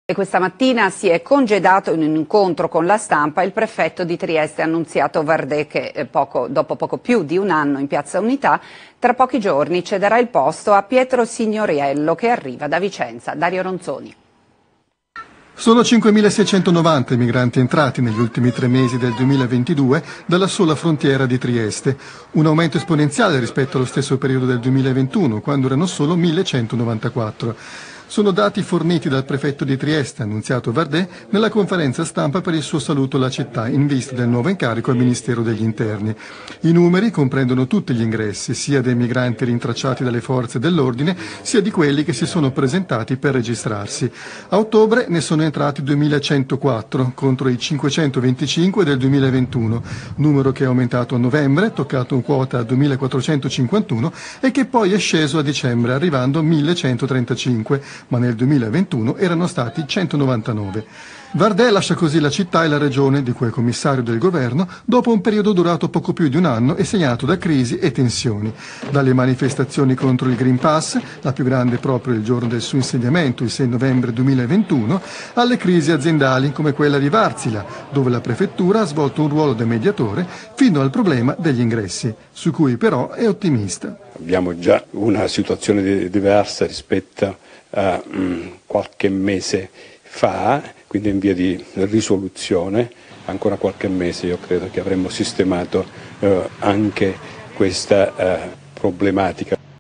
E questa mattina si è congedato in un incontro con la stampa il prefetto di Trieste Annunziato Vardè che dopo poco più di un anno in Piazza Unità tra pochi giorni cederà il posto a Pietro Signoriello che arriva da Vicenza. Dario Ronzoni. Sono 5.690 i migranti entrati negli ultimi 3 mesi del 2022 dalla sola frontiera di Trieste, un aumento esponenziale rispetto allo stesso periodo del 2021, quando erano solo 1.194. Sono dati forniti dal prefetto di Trieste, Annunziato Vardè, nella conferenza stampa per il suo saluto alla città in vista del nuovo incarico al Ministero degli Interni. I numeri comprendono tutti gli ingressi, sia dei migranti rintracciati dalle forze dell'ordine, sia di quelli che si sono presentati per registrarsi. A ottobre ne sono entrati 2.104 contro i 525 del 2021, numero che è aumentato a novembre, toccato in quota a 2.451 e che poi è sceso a dicembre arrivando a 1.135. Ma nel 2021 erano stati 199. Vardè lascia così la città e la regione, di cui è commissario del governo, dopo un periodo durato poco più di un anno e segnato da crisi e tensioni. Dalle manifestazioni contro il Green Pass, la più grande proprio il giorno del suo insediamento, il 6 novembre 2021, alle crisi aziendali come quella di Varzila, dove la prefettura ha svolto un ruolo da mediatore, fino al problema degli ingressi, su cui però è ottimista. Abbiamo già una situazione diversa rispetto a qualche mese fa, quindi in via di risoluzione. Ancora qualche mese io credo che avremmo sistemato anche questa problematica.